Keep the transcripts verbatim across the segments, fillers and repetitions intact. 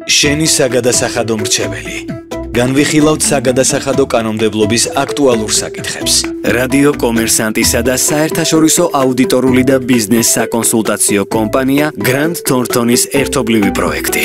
შენი საგადასახადო მრჩეველი. განვიხილავთ საგადასახადო კანონმდებლობის აქტუალურ საკითხებს. რადიო კომერსანტისა და საერთაშორისო აუდიტორული და ბიზნეს საკონსულტაციო კომპანია Grant Thornton-ის ერთობლივი პროექტი.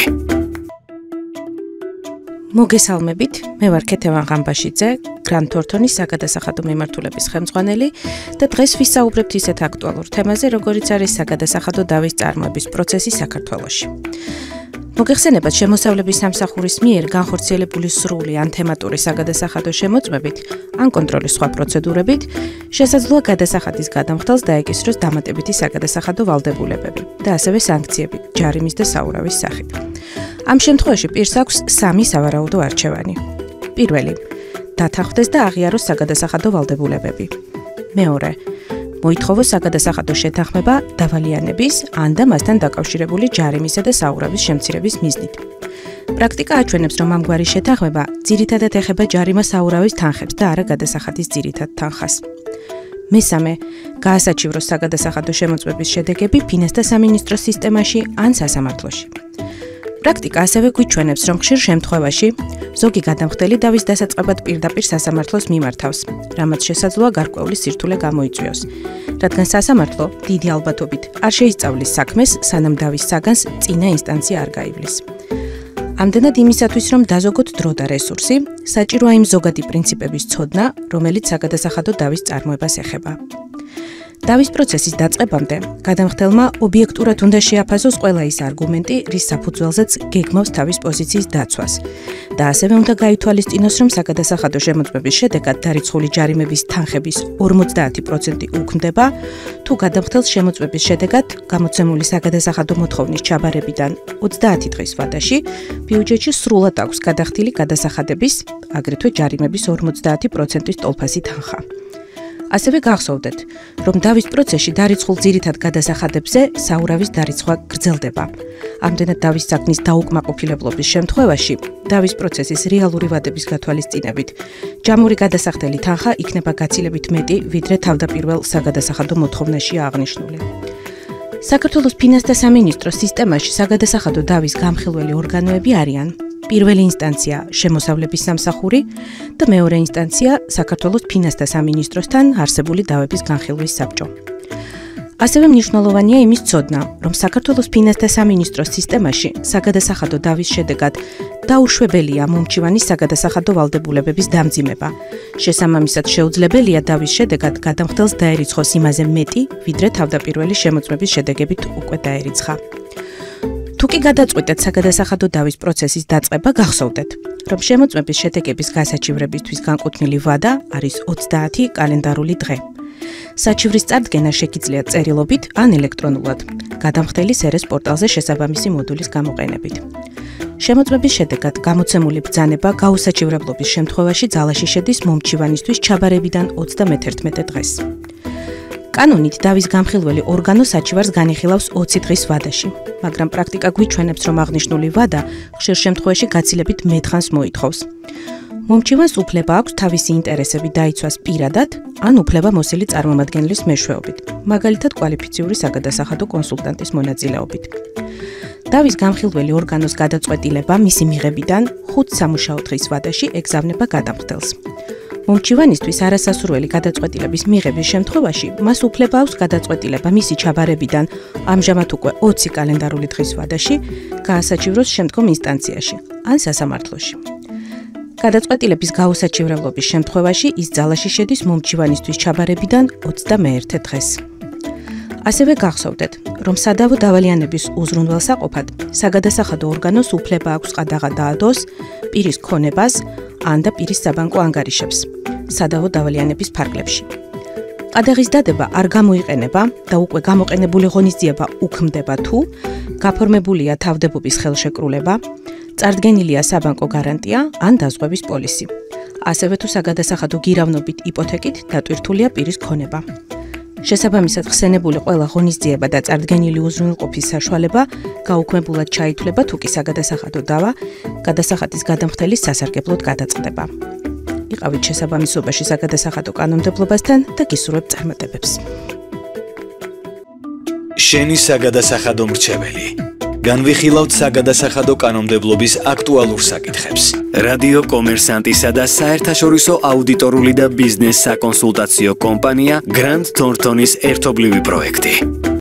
მოგესალმებით, მე ვარ ქეთევან ღამბაშიძე, Grant Thornton-ის საგადასახადო მიმართულების ხელმძღვანელი და დღეს ვისაუბრებთ ისეთ აქტუალურ თემაზე, როგორიც არის საგადასახადო დავის წარმოების პროცესი საქართველოში. მოგეხსენებათ, შემოსავლების სამსახურის მიერ განხორციელებული სრული ან თემატური საგადასახადო შემოწმებით ან კონტროლის სხვა პროცედურებით შესაძლოა გადასახადის გადამხდელს დაეკისროს დამატებითი საგადასახადო ვალდებულებები და ასევე სანქციები ჯარიმის და საურავის სახით. ამ შემთხვევაში პირს აქვს სამი სავარაუდო არჩევანი. პირველი, დათანხმდეს და აღიაროს საგადასახადო ვალდებულებები. მეორე, მოითხოვოს საგადასახადო შეთანხმება დავალიანების ან და მასთან დაკავშირებული ჯარიმისა და საურავის შემცირების მიზნით. პრაქტიკა აჩვენებს, რომ ამგვარი შეთანხმება ძირითადად ეხება ჯარიმა-საურავის თანხებს და არა გადასახადის ძირითად თანხას. მესამე, გაასაჩივროს საგადასახადო შემოწმების შედეგები ფინანსთა სამინისტროს სისტემაში ან სასამართლოში. პრაქტიკა ასევე გვიჩვენებს, რომ ხშირ შემთხვევაში ზოგი გადამხდელი დავის დასაწყებად პირდაპირ სასამართლოს მიმართავს, რამაც შესაძლოა გარკვეული სირთულე გამოიწვიოს, რადგან სასამართლო დიდი ალბათობით არ შეისწავლის საქმეს, სანამ დავის საგანს წინა ინსტანცია არ გაივლის. ამდენად იმისათვის, რომ დაზოგოთ დრო და რესურსი, საჭიროა იმ ზოგადი პრინციპების ცოდნა, რომელიც საგადასახადო დავის წარმოებას ეხება. დავის პროცესის დაწყებამდე გადამხდელმა ობიექტურად უნდა შეაფასოს ყველა ის არგუმენტი, რის საფუძველზეც გეგმავს თავის პოზიციის დაცვას და ასევე უნდა გაითვალისწინოს, რომ საგადასახადო შემოწმების შედეგად დარიცხული ჯარიმების თანხების ორმოცდაათი პროცენტი უქმდება, თუ გადამხდელს შემოწმების შედეგად გამოცემული საგადასახადო მოთხოვნის ჩაბარებიდან ოცდაათი დღის ვადაში ბიუჯეტში სრულად აქვს გადახდილი გადასახადების, აგრეთვე ჯარიმების ორმოცდაათი პროცენტის ტოლფასი თანხა. ასევე გახსოვდეთ, რომ დავის პროცესში დარიცხულ ძირითად გადასახადებზე საურავის დარიცხვა გრძელდება. ამდენად დავის საქმის დაუკმაყოფილებლობის შემთხვევაში, დავის პროცესის რეალური ვადების გათვალისწინებით, ჯამური გადასახდელი თანხა იქნება გაცილებით მეტი, ვიდრე თავდაპირველ საგადასახადო მოთხოვნაშია აღნიშნული. საქართველოს ფინანსთა სამინისტროს სისტემაში საგადასახადო დავის გამხილველი ორგანოები არიან: პირველი ინსტანცია შემოსავლების სამსახური და მეორე ინსტანცია საქართველოს ფინანსთა სამინისტროსთან არსებული დავების განხილვის საბჭო. ასევე მნიშვნელოვანია იმის ცოდნა, რომ საქართველოს ფინანსთა სამინისტროს სისტემაში საგადასახადო დავის შედეგად დაუშვებელია მომჩივანის საგადასახადო ვალდებულებების დამძიმება. შესაბამისად შეუძლებელია დავის შედეგად გადამხდელს დაერიცხოს იმაზე მეტი, ვიდრე თავდაპირველი შემოწმების შედეგებით უკვე დაერიცხა. თუ კი გადაწყვეტეთ საგადასახადო დავის პროცესის დაწყება, გახსოვდეთ, რომ შემოწმების შედეგების გასაჩივრებისთვის განკუთვნილი ვადა არის ოცდაათი კალენდარული დღე. საჩივრის წარდგენა შეგიძლიათ წერილობით ან ელექტრონულად, გადამხდელის ერეს პორტალზე შესაბამისი მოდულის გამოყენებით. შემოწმების შედეგად გამოცემული ბრძანება გაუსაჩივრებლობის შემთხვევაში ძალაში შედის მომჩივანისთვის ჩაბარებიდან ოცდამეთერთმეტე დღეს. კანონით დავის გამხილველი ორგანო საჩივარს განიხილავს ოცი დღის ვადაში, მაგრამ პრაქტიკა გვიჩვენებს, რომ აღნიშნული ვადა ხშირ შემთხვევაში გაცილებით მეტ მოითხოვს. მომჩივანს უფლება აქვს თავისი ინტერესები დაიცვას პირადად, ან უფლება მოსილი წარმომადგენლის მეშვეობით, მაგალითად კვალიფიციური საგადასახადო კონსულტანტის მონაწილეობით. დავის გამხილველი ორგანოს გადაწყვეტილება მისი მიღებიდან ხუთ სამუშაო დღის ვადაში ეგზავნება გადამხდელს. მომჩივანისთვის არასასურველი გადაწყვეტილების მიღების შემთხვევაში მას უფლება აქვს გადაწყვეტილება მისი ჩაბარებიდან ამჟამად უკვე ოცი კალენდარული დღის ვადაში გაასაჩივროს შემდგომ ინსტანციაში ან სასამართლოში. გადაწყვეტილების გაუსაჩივრებლობის შემთხვევაში ის ძალაში შედის მომჩივანისთვის ჩაბარებიდან ოცდამეერთე დღეს. ასევე გახსოვდეთ, რომ სადავო დავალიანების უზრუნველსაყოფად საგადასახადო ორგანოს უფლება აქვს ყადაღა დაადოს პირის ქონებას ან და პირის საბანკო ანგარიშებს სადავო დავალიანების ფარგლებში. ყადაღის დადება არ გამოიყენება და უკვე გამოყენებული ღონისძიება უქმდება თუ გაფორმებულია თავდებობის ხელშეკრულება, წარდგენილია საბანკო გარანტია ან დაზღვევის პოლისი. ასევე თუ საგადასახადო გირავნობით იპოთეკით დატვირთულია პირის ქონება. შესაბამისად ხსენებული ყველა ღონისძიება და წარდგენილი უზრუნველყოფის საშუალება გაუქმებულად ჩაითვლება, თუ კი საგადასახადო დავა გადასახადის გადამხდელის სასარგებლოდ გადაწყდება. იყავით შესაბამისობაში საგადასახადო კანონმდებლობასთან და გისურვებთ წარმატებებს. შენი საგადასახადო მრჩეველი. განვიხილავთ საგადასახადო კანონმდებლობის აქტუალურ საკითხებს. რადიო კომერსანტისა და საერთაშორისო აუდიტორული და ბიზნეს საკონსულტაციო კომპანია Grant Thornton-ის ერთობლივი პროექტი.